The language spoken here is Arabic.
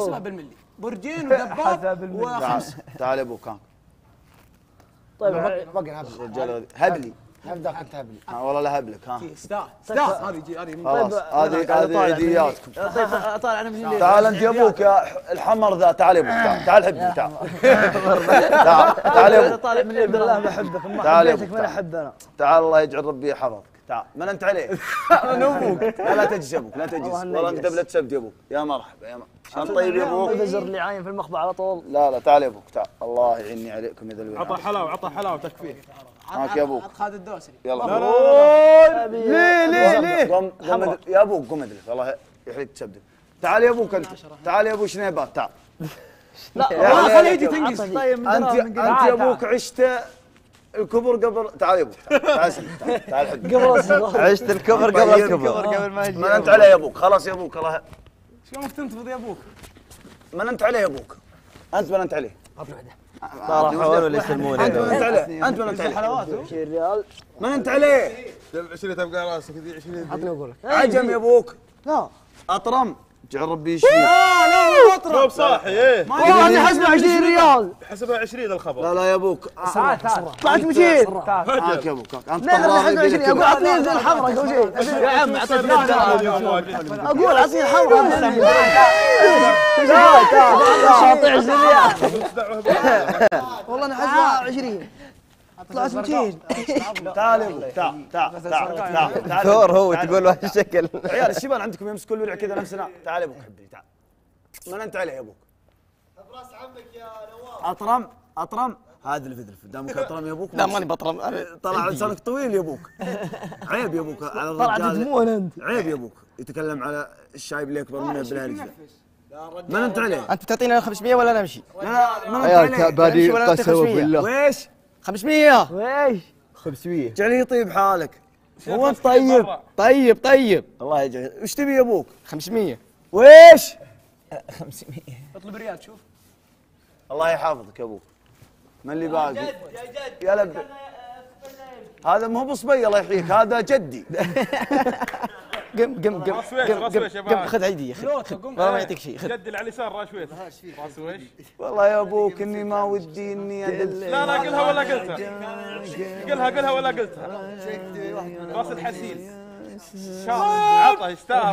حسبها بالملي، برجين ودباب وخمس. تعال يا ابوك. طيب بقى الرجال هبلي هبدك انت هبلي. والله لا هبلك. استاذ هذه خلاص هذه عيدياتكم. طيب طالع انا من تعال انت يا ابوك يا الحمر ذا. تعال يا ابوك. تعال حبني. تعال تعال يا ابوك. طالع من الحمد لله بحبك. ما حبيتك ما احب انا. تعال الله يجعل ربي يحفظك. تعال من انت عليه؟ من ابوك. لا تجلس يا ابوك لا تجلس. والله انت لا تسب يا ابوك. يا مرحبا يا مرحبا. طيب يا ابوك. البزر اللي عاين في المخبع على طول. لا تعال يا ابوك. تعال الله يعيني عليكم يا ذا الولاد. عطى حلاوه تكفيه. معك يا ابوك. خالد الدوسري. يلا ليه قم يا ابوك. قم ادري والله يحرق تسبدل. تعال يا ابوك انت. تعال يا ابو شنيبات. تعال. لا خليه يجي تنقص. طيب انت يا ابوك عشت الكبر قبل. تعال يا ابوك. تعال حبيبي. قبل عشت الكبر قبل الكبر. قبل ما يجي. من انت عليه يا ابوك. خلاص يا ابوك. الله شلونك تنتفض يا ابوك؟ من انت عليه يا ابوك. انت من انت عليه. صار حول ولا يسلمون. انت من انت عليه. انت من انت عليه. حلواته 20 ريال. من انت عليه. 20 تبقى راسك 20. عطني اقول لك. عجم يا ابوك. لا اطرم. جعل ربي يشفيك. لا مو مو صاحي ايه. والله انا حسبه 20 ريال. حسبها 20 الخبر. لا يا ابوك. بعد مشيت. معك يا ابوك. انت لا لا حسبه 20 اقول اعطني زي الحمراء اول شيء. يا عم اعطيتني اقول اعطني الحمراء. اعطي 20 ريال. والله انا حسبه 20. طلعت 200. تعال يا ابوك. تعال ثور هو تقول له هالشكل. عيال الشبان عندكم يمسكوا الورع كذا نفسنا. تعال يا ابوك حبيبي. تعال. من انت عليه يا ابوك. براس عمك يا نواف. اطرم. هذا الفدلف دامك اطرم يا ابوك. لا ماني بطرم. طلع لسانك طويل يا ابوك. عيب يا ابوك على طلعت الرجال. دموع انت. عيب يا ابوك يتكلم على الشايب اللي اكبر منه بالهرجه. من انت عليه؟ انت تعطينا 500 ولا نمشي؟ لا من انت عيال عليه؟ بادي قسوه بالله. ويش؟ 500 ويش 500. جعله يطيب حالك. هو انت طيب الله يجعل. وش تبي يا ابوك؟ 500. ويش؟ 500. اطلب ريال شوف. الله يحافظك يا ابوك. من اللي باقي؟ يا جد يا لب. هذا ما هو بصبي الله يحييك. هذا جدي. قم خذ عيدي يا اخي. والله ما يعطيك شيء. خذ. جد اللي على اليسار راشويت. راسويش. والله يا ابوك اني ما ودي اني ادل. لا قلها ولا قلتها. قلها ولا قلتها. راس الحسين. عطى يستاهل.